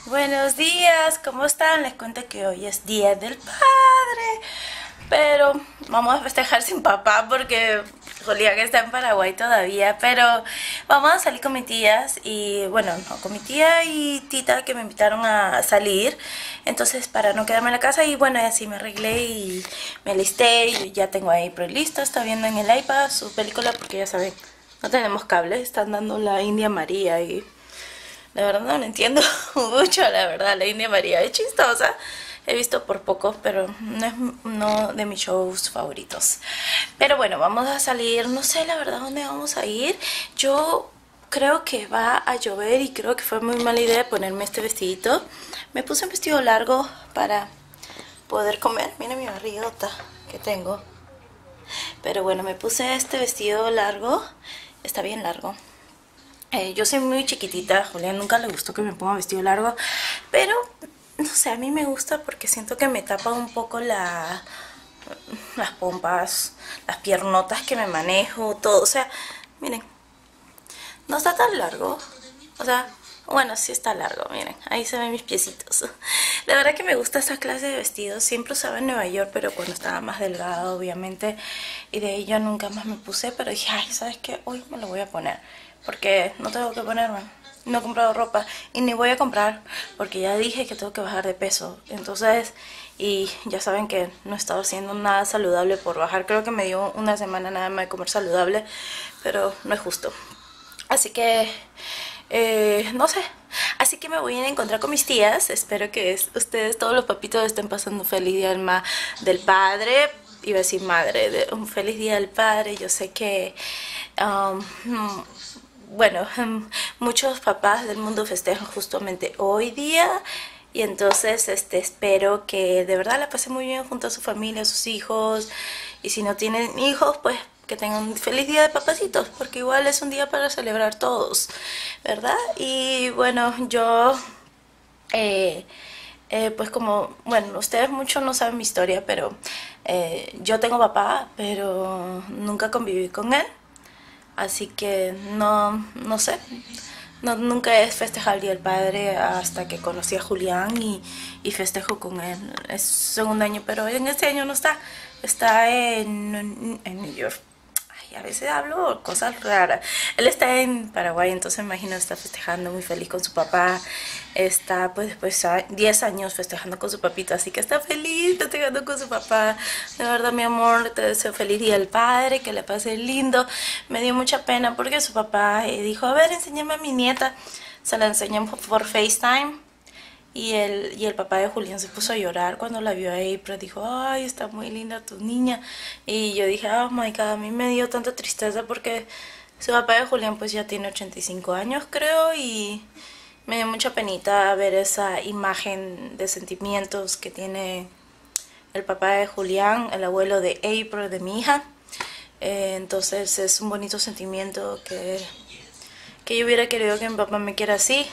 Buenos días, ¿cómo están? Les cuento que hoy es Día del Padre, pero vamos a festejar sin papá porque Julián está en Paraguay todavía, pero vamos a salir con mis tías y bueno, no, con mi tía y Tita que me invitaron a salir, entonces para no quedarme en la casa y bueno, así me arreglé y me alisté y ya tengo ahí pro lista, está viendo en el iPad su película porque ya saben, no tenemos cable, están dando la India María y la verdad no lo entiendo mucho, la verdad, la India María es chistosa. He visto por poco, pero no es no de mis shows favoritos. Pero bueno, vamos a salir, no sé la verdad dónde vamos a ir. Yo creo que va a llover y creo que fue muy mala idea ponerme este vestidito. Me puse un vestido largo para poder comer. Mira mi barrigota que tengo. Pero bueno, me puse este vestido largo. Está bien largo. Yo soy muy chiquitita, a Julián nunca le gustó que me ponga vestido largo, pero no sé, a mí me gusta porque siento que me tapa un poco las pompas, las piernotas que me manejo, todo. O sea, miren, no está tan largo. O sea, bueno, sí está largo, miren, ahí se ven mis piecitos. La verdad que me gusta esa clase de vestidos. Siempre usaba en Nueva York, pero cuando estaba más delgada, obviamente. Y de ahí yo nunca más me puse, pero dije, ay, ¿sabes qué? Hoy me lo voy a poner. Porque no tengo que ponerme. No he comprado ropa y ni voy a comprar porque ya dije que tengo que bajar de peso. Entonces, y ya saben que no he estado haciendo nada saludable por bajar. Creo que me dio una semana nada más de comer saludable, pero no es justo. Así que, no sé. Así que me voy a ir a encontrar con mis tías. Espero que ustedes, todos los papitos, estén pasando un feliz día del padre. Iba a decir madre, un feliz día del padre. Yo sé que, bueno, muchos papás del mundo festejan justamente hoy día. Y entonces espero que de verdad la pasen muy bien junto a su familia, a sus hijos. Y si no tienen hijos, pues que tengan un feliz día de papacitos, porque igual es un día para celebrar todos, ¿verdad? Y bueno, yo, pues como, bueno, ustedes muchos no saben mi historia, pero yo tengo papá, pero nunca conviví con él. Así que no sé. No, nunca he festejado el Día del Padre hasta que conocí a Julián y festejo con él. Es segundo año, pero en este año no está. Está en New York. Ay, a veces hablo cosas raras. Él está en Paraguay, entonces me imagino está festejando muy feliz con su papá. Está pues después 10 años festejando con su papito, así que está feliz festejando con su papá. De verdad, mi amor, te deseo feliz Día del Padre, que le pase lindo. Me dio mucha pena porque su papá dijo, a ver, enséñame a mi nieta. Se la enseñó por FaceTime. Y el papá de Julián se puso a llorar cuando la vio ahí, pero dijo, ay, está muy linda tu niña. Y yo dije, oh my God, a mí me dio tanta tristeza porque su papá de Julián pues ya tiene 85 años creo y me dio mucha penita ver esa imagen de sentimientos que tiene el papá de Julián, el abuelo de April, de mi hija. Entonces es un bonito sentimiento que yo hubiera querido que mi papá me quiera así.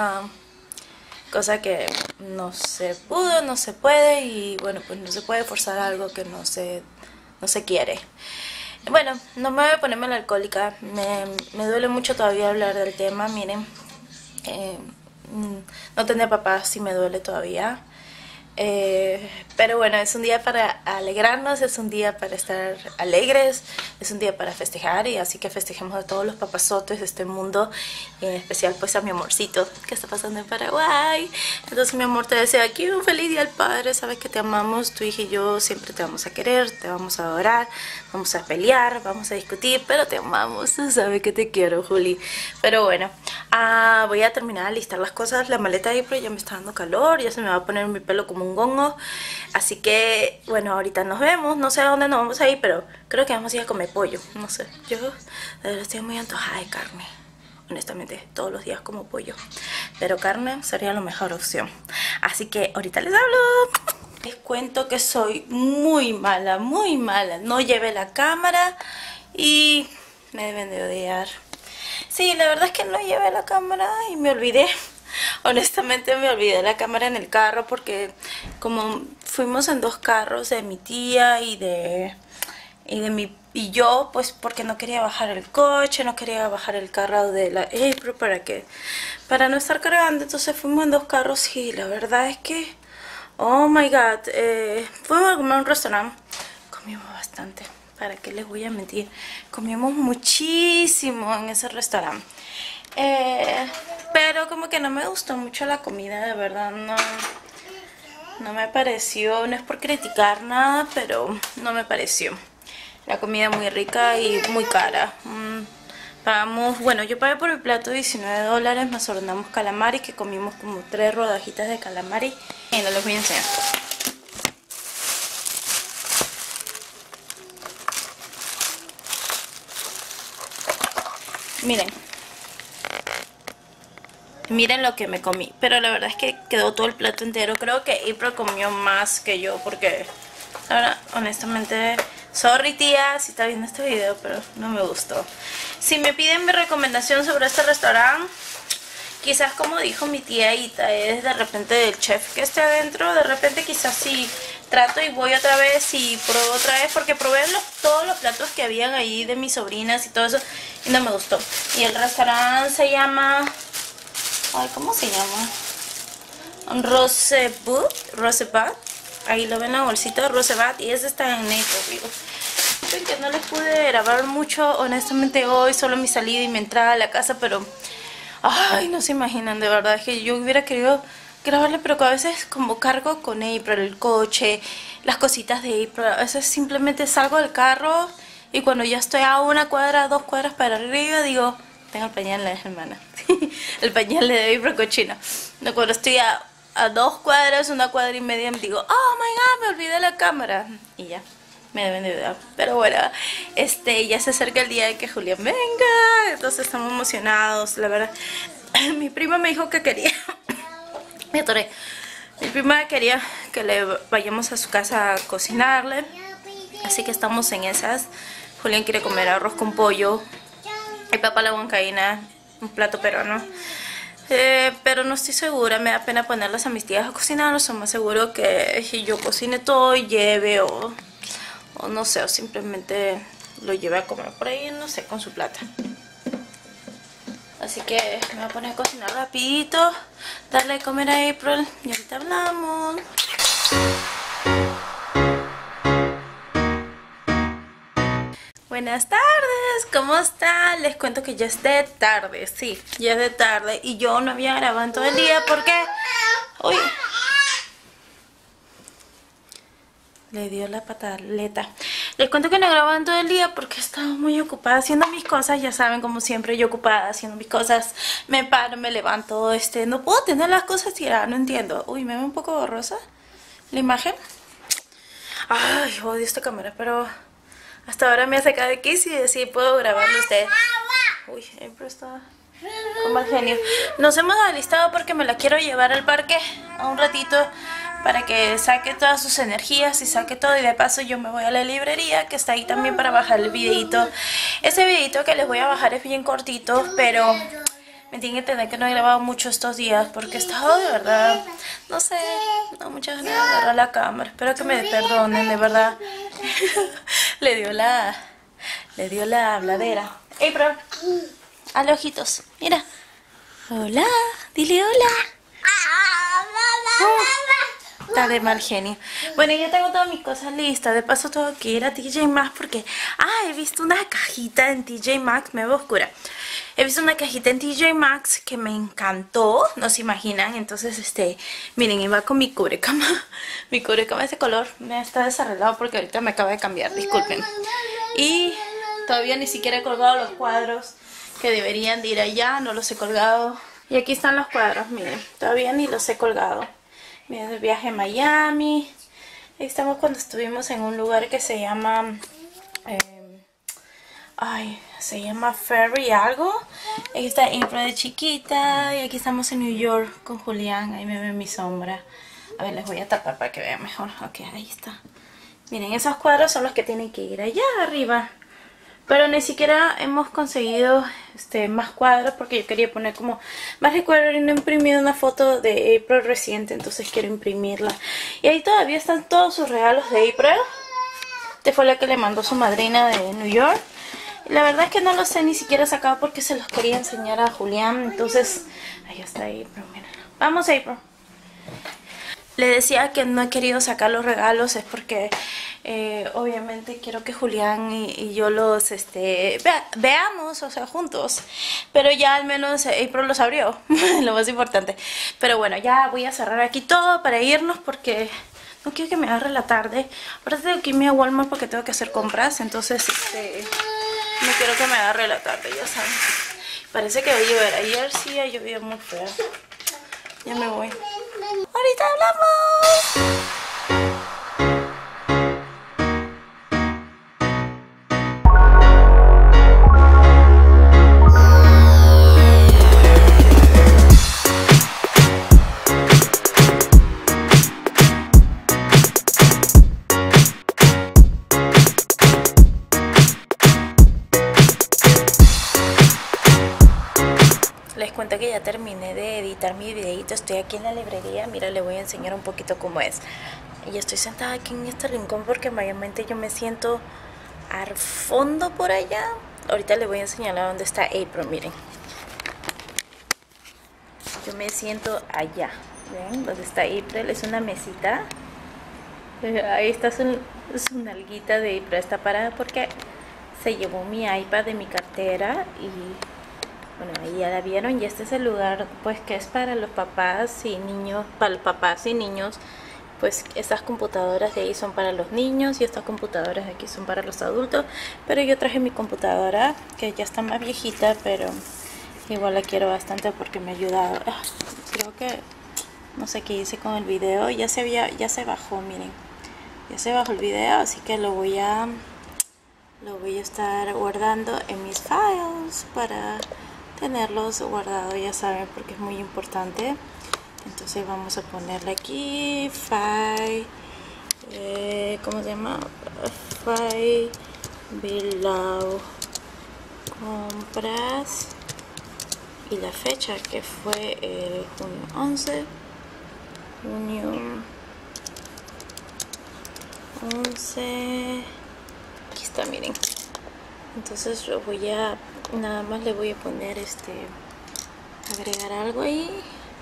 Cosa que no se pudo, no se puede y bueno, pues no se puede forzar algo que no se quiere. Bueno, no me voy a poner melancólica, me duele mucho todavía hablar del tema, miren, eh, no tener papá sí me duele todavía. Pero bueno, es un día para alegrarnos, es un día para estar alegres, es un día para festejar y así que festejemos a todos los papazotes de este mundo y en especial pues a mi amorcito que está pasando en Paraguay. Entonces mi amor, te deseo aquí un feliz día al padre, sabes que te amamos, tu hija y yo siempre te vamos a querer, te vamos a adorar, vamos a pelear, vamos a discutir, pero te amamos, tú sabes que te quiero, Juli. Pero bueno, voy a terminar de listar las cosas, la maleta ahí, pero ya me está dando calor, ya se me va a poner mi pelo como un gongo. Así que, bueno, ahorita nos vemos. No sé a dónde nos vamos a ir, pero creo que vamos a ir a comer pollo. No sé, yo de verdad estoy muy antojada de carne. Honestamente, todos los días como pollo. Pero carne sería la mejor opción. Así que ahorita les hablo. Les cuento que soy muy mala, muy mala. No llevé la cámara y me deben de odiar. Sí, la verdad es que no llevé la cámara y me olvidé. Honestamente me olvidé la cámara en el carro porque como fuimos en dos carros de mi tía y yo pues porque no quería bajar el coche, no quería bajar el carro de la April para no estar cargando. Entonces fuimos en 2 carros y la verdad es que oh my god, fuimos a comer a un restaurante, comimos bastante, para qué les voy a mentir, comimos muchísimo en ese restaurante, pero como que no me gustó mucho la comida, de verdad no me pareció, no es por criticar nada, pero no me pareció. La comida muy rica y muy cara. Pagamos, bueno, yo pagué por el plato $19, más ordenamos calamari, que comimos como 3 rodajitas de calamari. Y no les voy a enseñar. Miren lo que me comí, pero la verdad es que quedó todo el plato entero. Creo que April comió más que yo porque, ahora, honestamente, sorry tía si está viendo este video, pero no me gustó. Si me piden mi recomendación sobre este restaurante, quizás como dijo mi tía Ita, es de repente del chef que esté adentro, de repente quizás sí trato y voy otra vez y pruebo otra vez, porque probé todos los platos que habían ahí de mis sobrinas y todo eso y no me gustó. Y el restaurante se llama... Ay, ¿cómo se llama? Rosebat. Ahí lo ven en la bolsita, Rosebat. Y ese está en Naperville. Ven que no les pude grabar mucho, honestamente, hoy. Solo mi salida y mi entrada a la casa, pero... Ay, no se imaginan, de verdad. Es que yo hubiera querido grabarle, pero que a veces como cargo con April el coche, las cositas de April. A veces simplemente salgo del carro y cuando ya estoy a 1 cuadra, 2 cuadras para arriba, digo... Tengo el pañal de la hermana. El pañal de April cochino. No, cuando estoy a 2 cuadras, 1 cuadra y media, me digo, oh my god, me olvidé la cámara. Y ya, me deben de dar. Pero bueno, ya se acerca el día de que Julián venga. Entonces estamos emocionados, la verdad. Mi prima me dijo que quería... Me atoré. Mi prima quería que le vayamos a su casa a cocinarle. Así que estamos en esas. Julián quiere comer arroz con pollo. Mi papá la huancaína, un plato peruano. Pero no estoy segura, me da pena ponerlas a mis tías a cocinar. O sea, más seguro que yo cocine todo y lleve o no sé, o simplemente lo lleve a comer por ahí, no sé, con su plata. Así que me voy a poner a cocinar rapidito, darle de comer a April y ahorita hablamos. Buenas tardes, ¿cómo están? Les cuento que ya es de tarde, sí, ya es de tarde. Y yo no había grabado en todo el día porque... Uy, le dio la pataleta. Les cuento que no grababa en todo el día porque estaba muy ocupada haciendo mis cosas. Ya saben, como siempre, yo ocupada haciendo mis cosas. Me paro, me levanto, no puedo tener las cosas tiradas, no entiendo. Uy, me ve un poco borrosa la imagen. Ay, odio esta cámara, pero... Hasta ahora me ha sacado de quicio y así puedo grabarlo a ustedes. Uy, April está con mal genio. Nos hemos alistado porque me la quiero llevar al parque a un ratito para que saque todas sus energías y saque todo. Y de paso yo me voy a la librería que está ahí también para bajar el videito. Ese videito que les voy a bajar es bien cortito, pero me tienen que entender que no he grabado mucho estos días porque he estado de verdad, no sé, no muchas ganas de agarrar la cámara. Espero que me perdonen, de verdad. Le dio la habladera. April, hazle ojitos, mira. Hola, dile hola. Está de mal genio. Bueno, ya tengo todas mis cosas listas. De paso tengo que ir a TJ Maxx porque... he visto una cajita en TJ Maxx. Me veo oscura. He visto una cajita en TJ Maxx que me encantó. No se imaginan. Entonces, miren, iba con mi cubrecama. Mi cubrecama de ese color me está desarreglado porque ahorita me acaba de cambiar. Disculpen. Y todavía ni siquiera he colgado los cuadros que deberían de ir allá. No los he colgado. Y aquí están los cuadros, miren. Todavía ni los he colgado. Miren, el viaje a Miami. Ahí estamos cuando estuvimos en un lugar que se llama... se llama Ferry algo. Aquí está April de chiquita. Y aquí estamos en New York con Julián. Ahí me ven mi sombra. A ver, les voy a tapar para que vean mejor. Ok, ahí está. Miren, esos cuadros son los que tienen que ir allá arriba. Pero ni siquiera hemos conseguido más cuadros porque yo quería poner como más recuerdo y no he imprimido una foto de April reciente, entonces quiero imprimirla. Y ahí todavía están todos sus regalos de April. Esta fue la que le mandó su madrina de New York. Y la verdad es que no los he ni siquiera sacado porque se los quería enseñar a Julián. Entonces, ahí está April, mira. Vamos, April. Le decía que no he querido sacar los regalos, es porque obviamente quiero que Julián y yo los veamos, o sea, juntos. Pero ya al menos April los abrió, lo más importante. Pero bueno, ya voy a cerrar aquí todo para irnos porque no quiero que me agarre la tarde. Ahora tengo que irme a Walmart porque tengo que hacer compras, entonces no quiero que me agarre la tarde, ya saben. Parece que va a llover. Ayer sí ha llovido muy feo. Ya me voy. ¡Ahorita hablamos! Les cuento que ya terminé de editar mi videito. Estoy aquí en la librería. Mira, les voy a enseñar un poquito cómo es. Y estoy sentada aquí en este rincón porque mayormente yo me siento al fondo por allá. Ahorita les voy a enseñar a dónde está April, miren. Yo me siento allá. ¿Ven? Donde está April. Es una mesita. Ahí está su nalguita de April. Está parada porque se llevó mi iPad de mi cartera y... bueno, ahí ya la vieron y este es el lugar pues que es para los papás y niños, para los papás y niños, pues estas computadoras de ahí son para los niños y estas computadoras de aquí son para los adultos, pero yo traje mi computadora que ya está más viejita, pero igual la quiero bastante porque me ha ayudado. Creo que no sé qué hice con el video, ya se bajó, miren, ya se bajó el video, así que lo voy a estar guardando en mis files para tenerlos guardados, ya saben, porque es muy importante. Entonces vamos a ponerle aquí file, ¿cómo se llama? File below compras y la fecha que fue el junio 11, junio 11, aquí está, miren. Entonces yo voy a, nada más le voy a poner agregar algo ahí.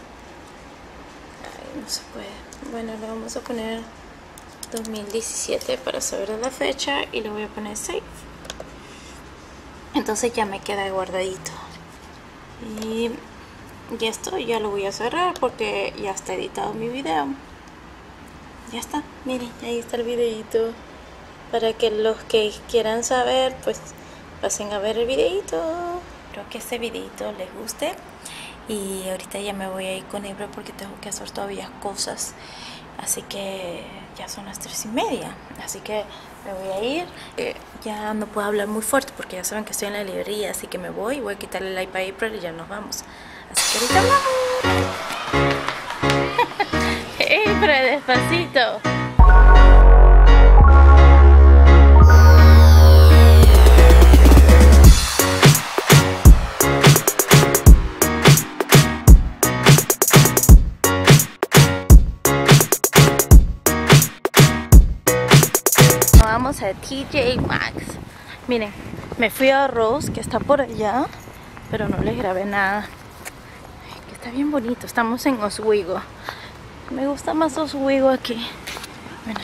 Ay, no se puede. Bueno, le vamos a poner 2017 para saber la fecha y le voy a poner save. Entonces ya me queda guardadito. Y esto ya lo voy a cerrar porque ya está editado mi video. Ya está, miren, ahí está el videito. Para que los que quieran saber, pues pasen a ver el videito. Espero que este videito les guste. Y ahorita ya me voy a ir con April porque tengo que hacer todavía cosas. Así que ya son las 3:30. Así que me voy a ir. Ya no puedo hablar muy fuerte porque ya saben que estoy en la librería. Así que me voy a quitarle el iPad a April y ya nos vamos. Así que ahorita hablamos. April, despacito. Vamos a TJ Maxx. Miren, me fui a Rose, que está por allá, pero no les grabé nada. Que está bien bonito. Estamos en Oswego. Me gusta más Oswego aquí. Bueno.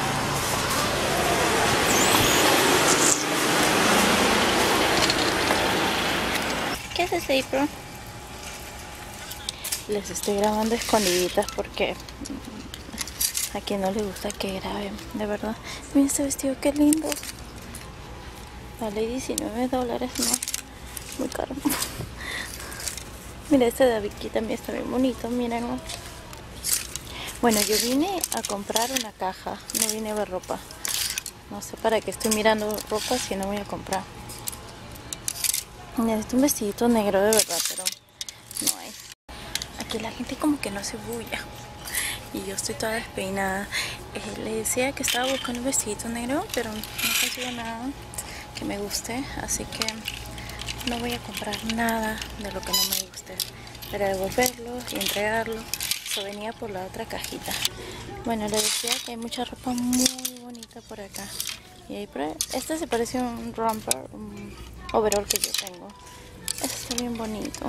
¿Qué haces, April? Les estoy grabando escondiditas porque a quien no le gusta que graben, de verdad. Miren este vestido, qué lindo. Vale $19, no, muy caro. Mira, este de aquí también está bien bonito, miren. Bueno, yo vine a comprar una caja, no vine a ver ropa. No sé para qué estoy mirando ropa si no voy a comprar. Necesito un vestidito negro de verdad, pero no hay. Aquí la gente como que no se bulla. Y yo estoy toda despeinada. Le decía que estaba buscando un vestidito negro, pero no consigo nada que me guste, así que no voy a comprar nada de lo que no me guste, para devolverlo y entregarlo. Eso venía por la otra cajita. Bueno, le decía que hay mucha ropa muy bonita por acá. Y ahí, este se parece a un romper, un overall que yo tengo. Este está bien bonito.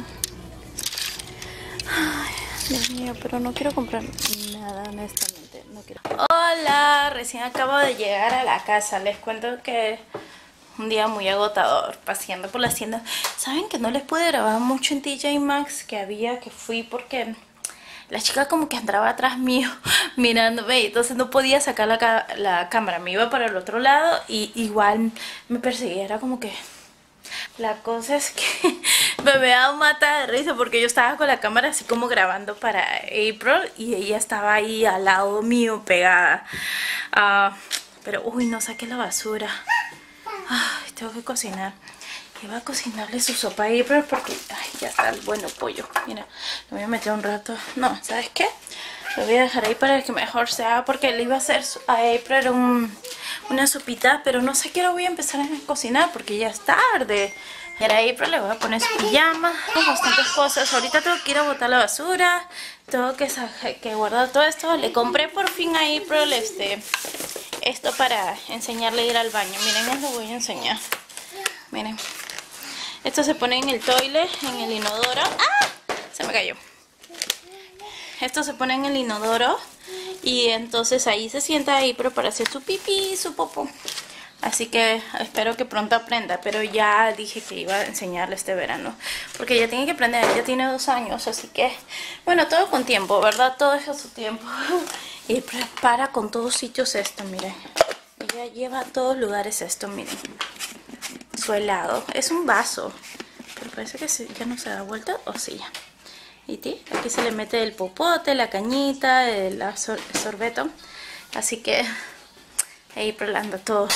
Ay, Dios mío, pero no quiero comprar nada, honestamente. No quiero. Hola, recién acabo de llegar a la casa. Les cuento que un día muy agotador, paseando por las tiendas. Saben que no les pude grabar mucho en TJ Maxx que fui porque la chica como que andaba atrás mío mirándome, y entonces no podía sacar la cámara. Me iba para el otro lado y igual me perseguía. Era como que... La cosa es que me había matado de risa porque yo estaba con la cámara así como grabando para April y ella estaba ahí al lado mío pegada. Pero uy, no saqué la basura. Ay, tengo que cocinar. Iba a cocinarle su sopa a April porque ay, ya está el bueno pollo. Mira, lo voy a meter un rato. No, ¿sabes qué? Lo voy a dejar ahí para que mejor sea, porque le iba a hacer a April una sopita, pero no sé qué lo voy a empezar a cocinar porque ya es tarde. Y ahora a April le voy a poner su pijama, bastantes cosas. Ahorita tengo que ir a botar la basura, tengo que guardar todo esto. Le compré por fin a April esto para enseñarle a ir al baño. Miren, les lo voy a enseñar. Miren, esto se pone en el toilet, en el inodoro. ¡Ah! Se me cayó. Esto se pone en el inodoro y entonces ahí se sienta ahí para hacer su pipí y su popó. Así que espero que pronto aprenda, pero ya dije que iba a enseñarle este verano, porque ella tiene que aprender. Ella tiene 2 años, así que bueno, todo con tiempo, ¿verdad? Todo es a su tiempo. Y prepara con todos sitios esto, miren. Ella lleva a todos lugares esto, miren. Su helado, es un vaso, pero parece que ya no se da vuelta, o sí ya. Y aquí se le mete el popote, la cañita, el sorbeto. Así que ahí probando todo.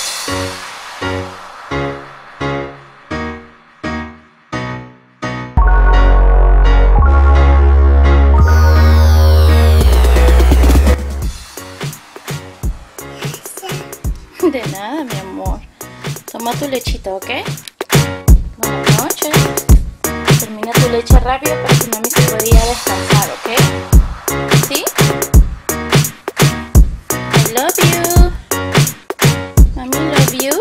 De nada, mi amor. Toma tu lechita, ¿ok? Buenas noches. Termina tu leche rápido para que mami se pueda ir a descansar, ¿ok? ¿Sí? I love you. Mami love you.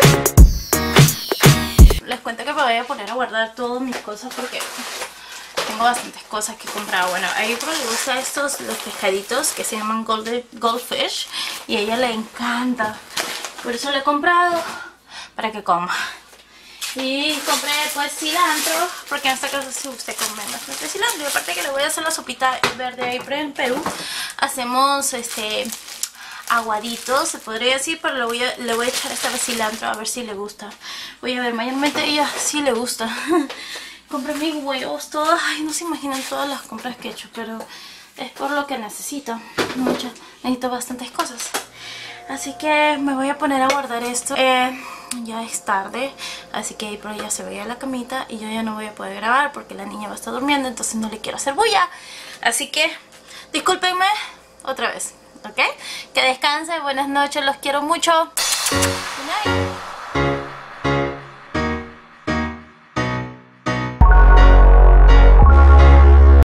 Les cuento que me voy a poner a guardar todas mis cosas porque tengo bastantes cosas que he comprado. Bueno, a April le gusta los pescaditos que se llaman goldfish, y a ella le encanta. Por eso le he comprado para que coma. Y compré pues cilantro, porque en esta casa se gusta comer bastante cilantro. Y aparte que le voy a hacer la sopita verde ahí, pero en Perú hacemos aguaditos, se podría decir, pero le voy a echar esta vez cilantro a ver si le gusta. Voy a ver, mayormente a ella sí le gusta. Compré mis huevos, todos, ay, no se imaginan todas las compras que he hecho, pero es por lo que necesito. Necesito bastantes cosas. Así que me voy a poner a guardar esto. Ya es tarde, así que April ya se vaya a la camita y yo ya no voy a poder grabar porque la niña va a estar durmiendo, entonces no le quiero hacer bulla. Así que discúlpenme otra vez, ¿ok? Que descansen, buenas noches, los quiero mucho. Good night.